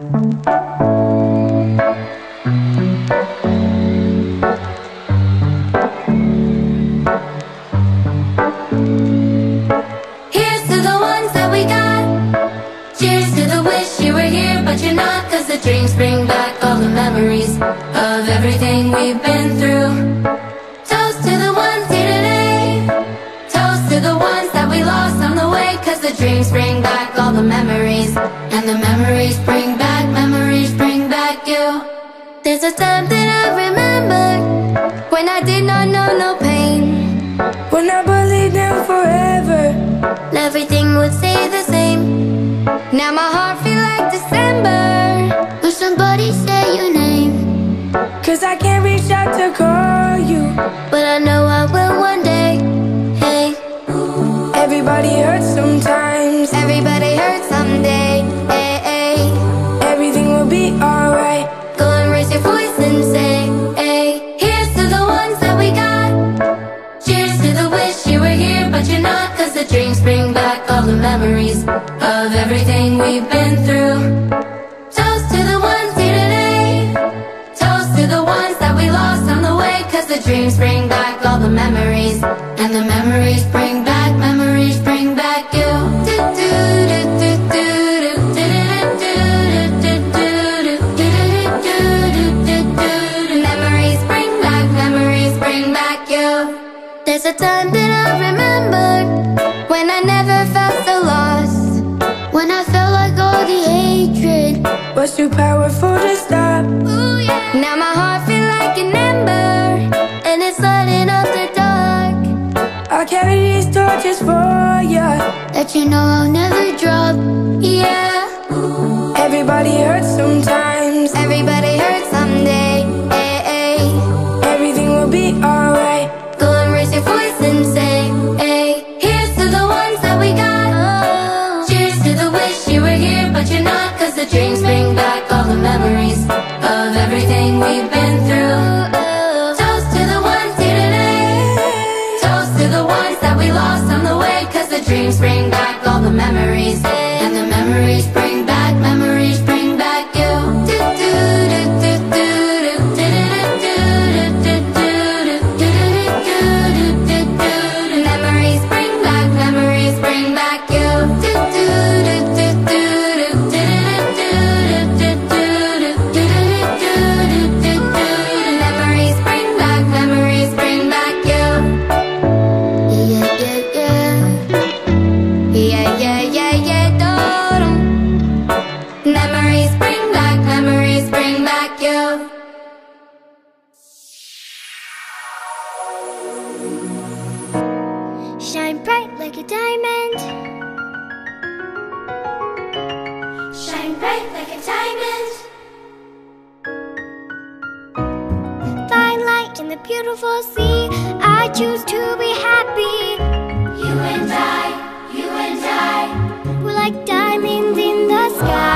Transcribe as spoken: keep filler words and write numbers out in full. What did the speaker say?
Here's to the ones that we got. Cheers to the wish you were here, but you're not. Cause the dreams bring back all the memories of everything we've been through. Toast to the ones here today. Toast to the ones that we lost on the way. Cause the dreams bring back all the memories, and the memories bring back, memories bring back you. There's a time that I remember when I did not know no pain, when I believed in forever, everything would stay the same. Now my heart feel like December. Will somebody say your name? cause I can't reach out to call you, but I know I will one day. Hey, everybody hurts sometimes, everybody hurts someday. Hey, hey, everything will be alright. go and raise your voice and say, hey. Here's to the ones that we got. Cheers to the wish you were here, but you're not. Cause the dreams bring back all the memories of everything we've been through. Toast to the ones here today. Toast to the ones that we lost on the way. Cause the dreams bring back all the memories, and the memories bring back, memories bring back you. Memories bring back, memories bring back you. There's a time that I remember when I never felt so lost, when I felt like all the hatred was too powerful to stop. Ooh, yeah. Now my heart feel like an ember, and it's lighting up the dark. I'll carry these torches for ya, that you know I'll never drop. Yeah, everybody hurts sometimes, everybody hurts someday. Hey, hey, everything will be alright. go and raise your voice and say, hey. Here's to the ones that we got. Oh. Cheers to the wish you were here, but you're not. Cause the dreams bring back all the memories of everything we've been through. Toast to the ones here today. Toast to the ones that we lost on the way. Cause the dreams bring back all the memories, and the memories bring back, memories bring back you. Memories bring back, memories bring back you. Memories bring back, memories bring back you. Yeah, yeah, yeah. Yeah, yeah, yeah, yeah, do-dum. Memories bring back, memories bring back you. Shine bright like a diamond. Shine bright like a diamond. Find light in the beautiful sea. I choose to be happy. You and I, you and I, We're like diamonds in the sky.